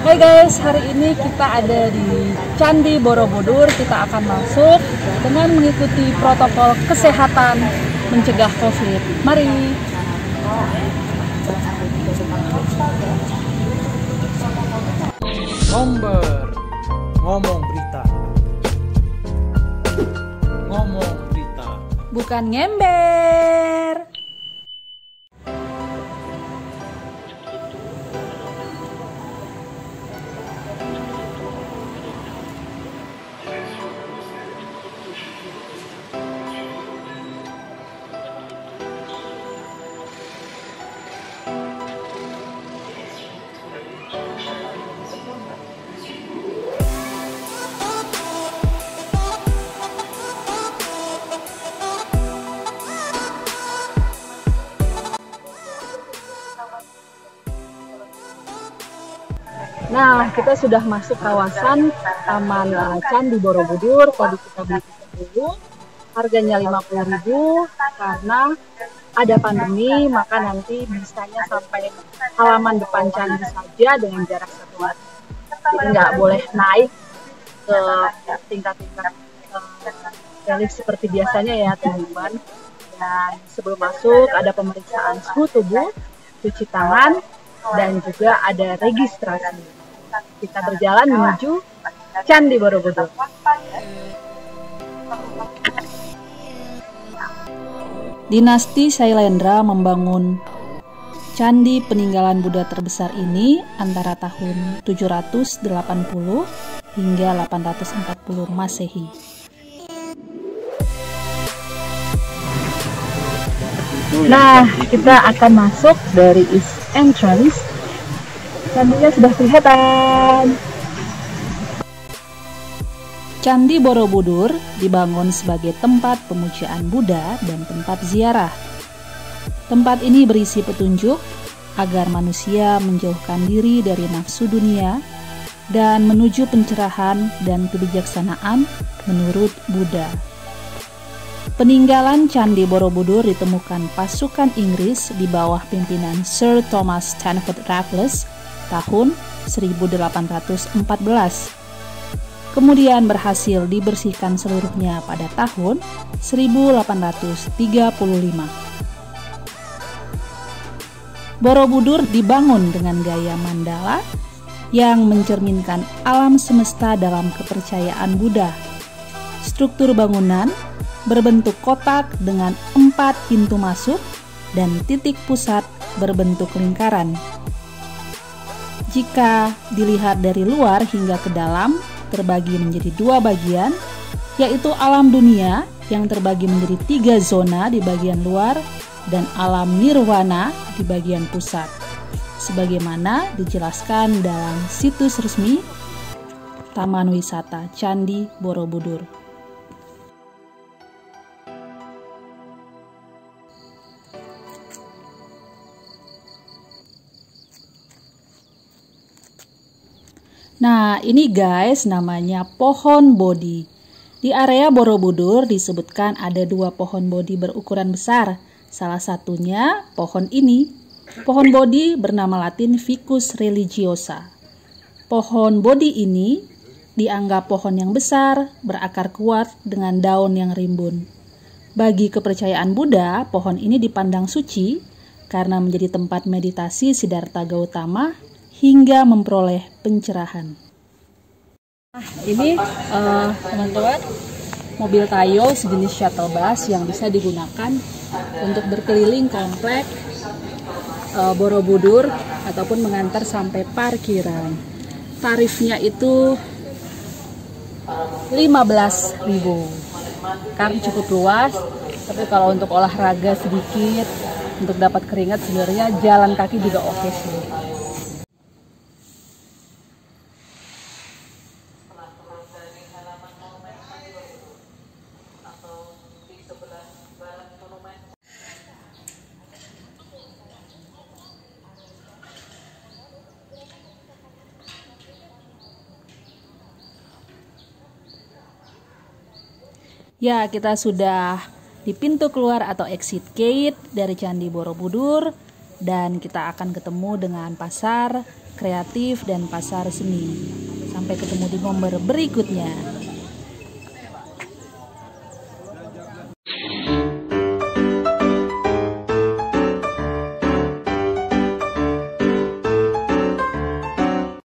Hai guys, hari ini kita ada di Candi Borobudur. Kita akan masuk dengan mengikuti protokol kesehatan mencegah COVID. Mari. Ngomber, ngomong berita. Ngomong berita. Bukan ngember. Nah, kita sudah masuk kawasan Taman Candi Borobudur. Tadi kita beli tiket dulu, harganya 50.000 karena ada pandemi, maka nanti bisanya sampai halaman depan candi saja dengan jarak 1 meter. Jadi nggak boleh naik ke tingkat-tingkat relief seperti biasanya ya teman-teman. Dan sebelum masuk ada pemeriksaan suhu tubuh, cuci tangan, dan juga ada registrasi. Kita berjalan menuju Candi Borobudur. Dinasti Sailendra membangun candi peninggalan Buddha terbesar ini antara tahun 780 hingga 840 Masehi. Nah, kita akan masuk dari East Entrance. Candinya sudah kelihatan. Candi Borobudur dibangun sebagai tempat pemujaan Buddha dan tempat ziarah. Tempat ini berisi petunjuk agar manusia menjauhkan diri dari nafsu dunia dan menuju pencerahan dan kebijaksanaan menurut Buddha. Peninggalan Candi Borobudur ditemukan pasukan Inggris di bawah pimpinan Sir Thomas Stanford Raffles tahun 1814. Kemudian berhasil dibersihkan seluruhnya pada tahun 1835. Borobudur dibangun dengan gaya mandala yang mencerminkan alam semesta dalam kepercayaan Buddha. Struktur bangunan berbentuk kotak dengan 4 pintu masuk dan titik pusat berbentuk lingkaran. Jika dilihat dari luar hingga ke dalam, terbagi menjadi 2 bagian, yaitu alam dunia yang terbagi menjadi 3 zona di bagian luar dan alam nirwana di bagian pusat, sebagaimana dijelaskan dalam situs resmi Taman Wisata Candi Borobudur. Nah, ini guys namanya pohon Bodhi. Di area Borobudur disebutkan ada 2 pohon Bodhi berukuran besar. Salah satunya pohon ini. Pohon Bodhi bernama Latin Ficus religiosa. Pohon Bodhi ini dianggap pohon yang besar, berakar kuat dengan daun yang rimbun. Bagi kepercayaan Buddha, pohon ini dipandang suci karena menjadi tempat meditasi Siddhartha Gautama hingga memperoleh pencerahan. Nah, ini teman-teman, mobil Tayo sejenis shuttle bus yang bisa digunakan untuk berkeliling komplek Borobudur ataupun mengantar sampai parkiran. Tarifnya itu 15.000 karena cukup luas, tapi kalau untuk olahraga sedikit, untuk dapat keringat sebenarnya jalan kaki juga oke sih. Ya, kita sudah di pintu keluar atau exit gate dari Candi Borobudur dan kita akan ketemu dengan pasar kreatif dan pasar seni. Sampai ketemu di ngomber berikutnya.